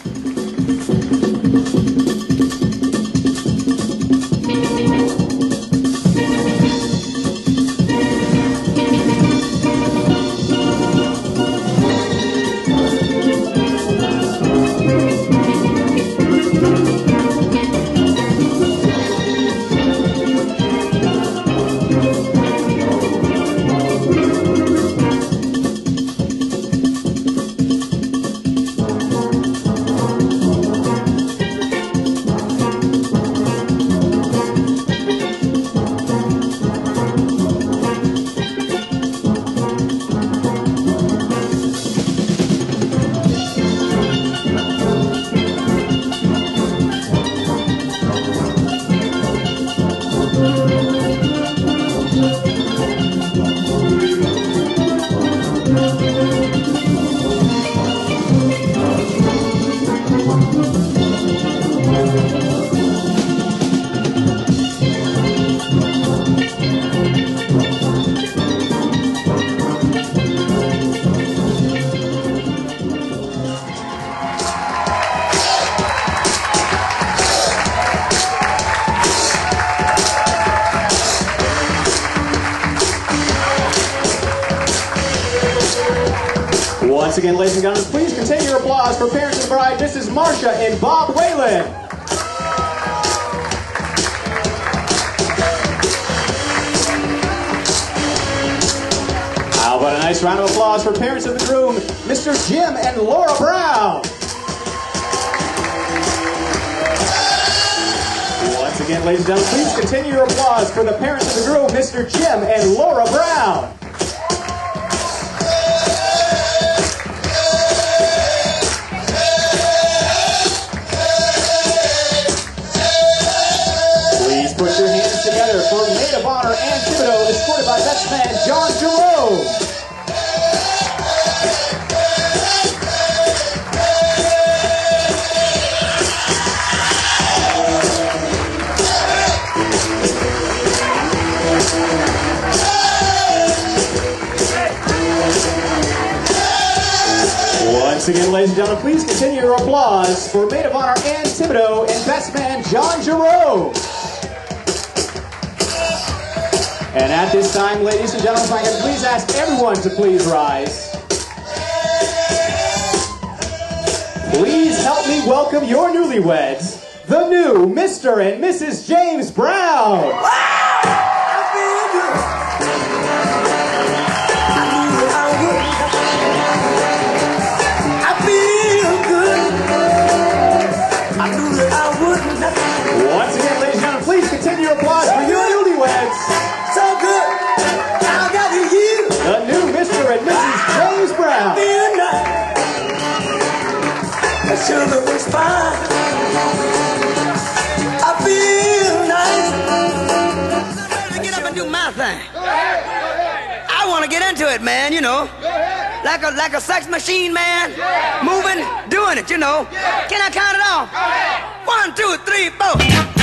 Once again, ladies and gentlemen, please continue your applause for parents and bride. This is Marcia and Bob Whalen. How about a nice round of applause for parents of the groom, Mr. Jim and Laura Brown. Once again, ladies and gentlemen, please continue your applause for the parents of the groom, Mr. Jim and Laura Brown. Put your hands together for Maid of Honor Ann Thibodeau, escorted by best man John Jerome. Once again, ladies and gentlemen, please continue your applause for Maid of Honor Ann Thibodeau and best man John Jerome. And at this time, ladies and gentlemen, if I can please ask everyone to please rise. Please help me welcome your newlyweds, the new Mr. and Mrs. James Brown. Once again, ladies and gentlemen, please continue your applause for your newlyweds. So good, I got you. The new Mr. and Mrs. James Brown. Feel nice. That sugar was fine. I feel nice. Get up and do my thing. I want to get into it, man, you know. Like a sex machine, man. Moving, doing it, you know. Can I count it off? 1, 2, 3, 4.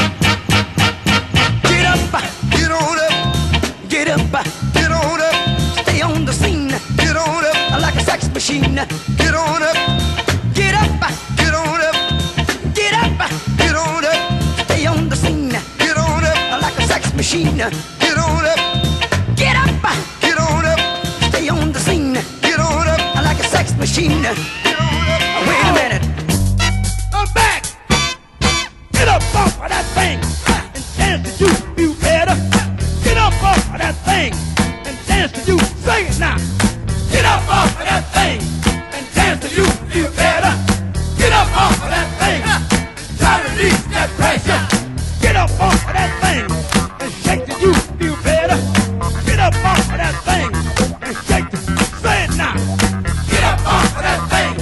Get up, get on up. Get up, get on up, stay on the scene. Get on up, like a sex machine. Get on up, get up, get on up, get up, get on up, stay on the scene. Get on up, like a sex machine. Get on up, get up, get on up, stay on the scene. Get on up, like a sex machine. Get on up. Wait a minute. I'm back. Get up off of that thing and dance to you better. Get up off of that thing and dance to you. Sing it now. Get up off of that thing and dance to you. Feel better. Get up off of that thing. Try to release that pressure. Get up off of that thing and shake to you. Feel better. Get up off of that thing and shake to. Say it now. Get up off of that thing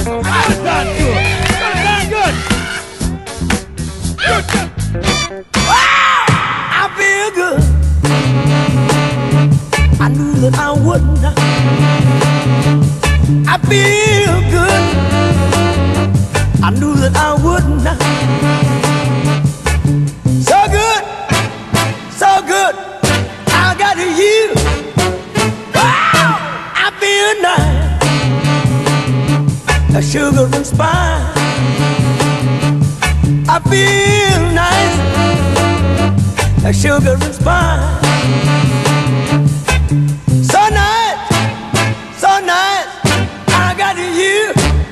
That was done good. That was good. Good. Wow, I feel good. I knew that I wouldn't. I feel good. I knew that I wouldn't. So good, so good. I got you. Wow, I feel nice. A sugar and spice. I feel nice. A sugar and spice. So nice, so nice. I got you.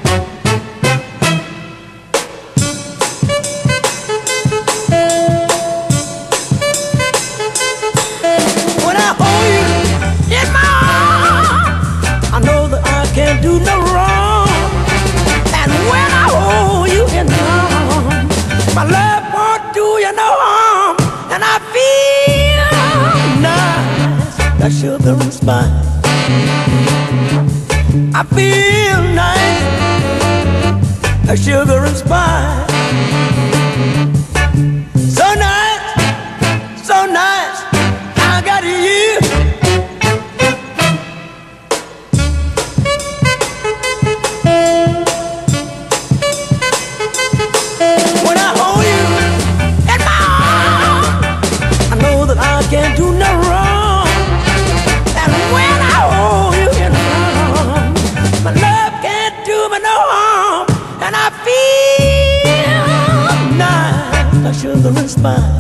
When I hold you in my arms, I know that I can't do no wrong. And when I hold you in my arms, my love won't do you no harm. And I feel nice, like sugar and spice. I feel nice, like sugar and spice. So nice, so nice. I got you. When I hold you in my arms, I know that I can't do no wrong. And when I hold you in my arms, my love can't do me no harm. And I feel nice, like sugar and spice.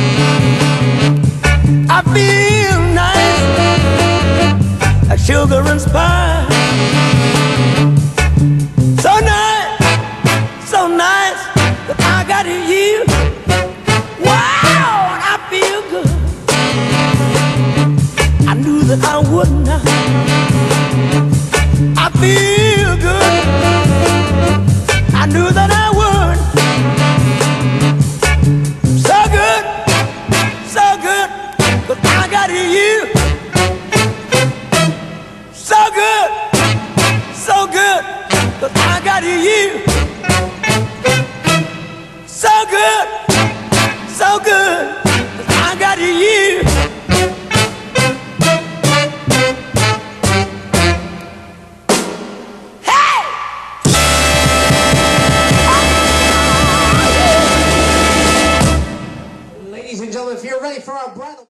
I feel nice, like sugar and spice. So nice, so nice that I got you. Wow, and I feel good. I knew that I wouldn't. I feel good. I knew that I would. So good, so good. But I got you. So good, so good. But I got you. So good, so good. But I got you. Hey! Ladies and gentlemen, if you're ready for our bridal